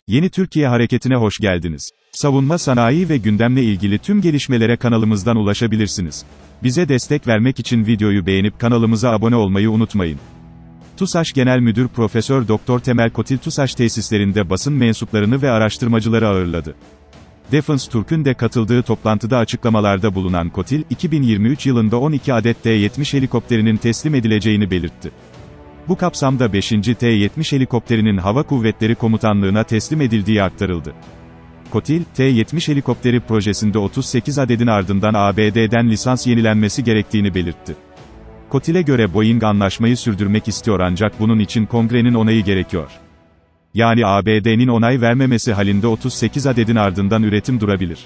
Yeni Türkiye Hareketi'ne hoş geldiniz. Savunma sanayi ve gündemle ilgili tüm gelişmelere kanalımızdan ulaşabilirsiniz. Bize destek vermek için videoyu beğenip kanalımıza abone olmayı unutmayın. TUSAŞ Genel Müdür Profesör Doktor Temel Kotil TUSAŞ tesislerinde basın mensuplarını ve araştırmacıları ağırladı. Defense Türk'ün de katıldığı toplantıda açıklamalarda bulunan Kotil, 2023 yılında 12 adet T-70 helikopterinin teslim edileceğini belirtti. Bu kapsamda 5. T-70 helikopterinin Hava Kuvvetleri Komutanlığı'na teslim edildiği aktarıldı. Kotil, T-70 helikopteri projesinde 38 adedin ardından ABD'den lisans yenilenmesi gerektiğini belirtti. Kotil'e göre Boeing anlaşmayı sürdürmek istiyor ancak bunun için Kongre'nin onayı gerekiyor. Yani ABD'nin onay vermemesi halinde 38 adedin ardından üretim durabilir.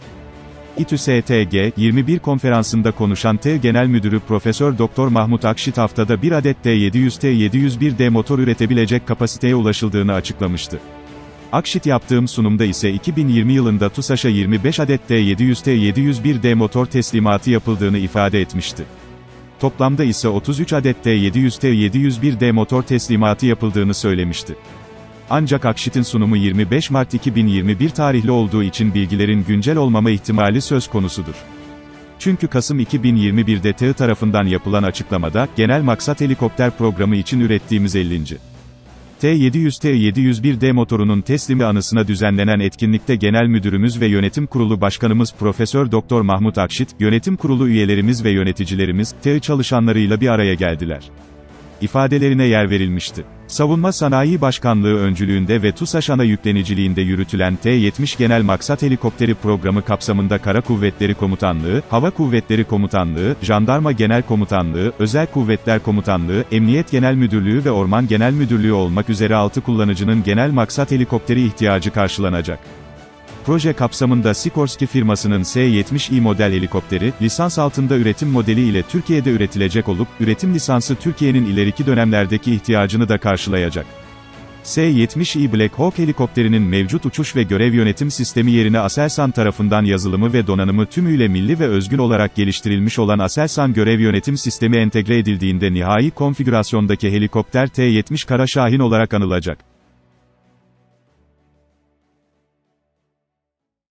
İTÜ-STG 21 konferansında konuşan TEV Genel Müdürü Profesör Doktor Mahmut Akşit haftada bir adet T-700 T-701D motor üretebilecek kapasiteye ulaşıldığını açıklamıştı. Akşit yaptığım sunumda ise 2020 yılında TUSAŞ'a 25 adet T-700 T-701D motor teslimatı yapıldığını ifade etmişti. Toplamda ise 33 adet T-700 T-701D motor teslimatı yapıldığını söylemişti. Ancak Akşit'in sunumu 25 Mart 2021 tarihli olduğu için bilgilerin güncel olmama ihtimali söz konusudur. Çünkü Kasım 2021'de TEV tarafından yapılan açıklamada, genel maksat helikopter programı için ürettiğimiz 50. T-700 T-701D motorunun teslimi anısına düzenlenen etkinlikte Genel Müdürümüz ve Yönetim Kurulu Başkanımız Profesör Doktor Mahmut Akşit, Yönetim Kurulu üyelerimiz ve yöneticilerimiz, TEV çalışanlarıyla bir araya geldiler İfadelerine yer verilmişti. Savunma Sanayi Başkanlığı öncülüğünde ve TUSAŞ ana yükleniciliğinde yürütülen T-70 Genel Maksat Helikopteri programı kapsamında Kara Kuvvetleri Komutanlığı, Hava Kuvvetleri Komutanlığı, Jandarma Genel Komutanlığı, Özel Kuvvetler Komutanlığı, Emniyet Genel Müdürlüğü ve Orman Genel Müdürlüğü olmak üzere 6 kullanıcının genel maksat helikopteri ihtiyacı karşılanacak. Proje kapsamında Sikorsky firmasının S-70i model helikopteri, lisans altında üretim modeli ile Türkiye'de üretilecek olup, üretim lisansı Türkiye'nin ileriki dönemlerdeki ihtiyacını da karşılayacak. S-70i Black Hawk helikopterinin mevcut uçuş ve görev yönetim sistemi yerine Aselsan tarafından yazılımı ve donanımı tümüyle milli ve özgün olarak geliştirilmiş olan Aselsan görev yönetim sistemi entegre edildiğinde nihai konfigürasyondaki helikopter T-70 Kara Şahin olarak anılacak.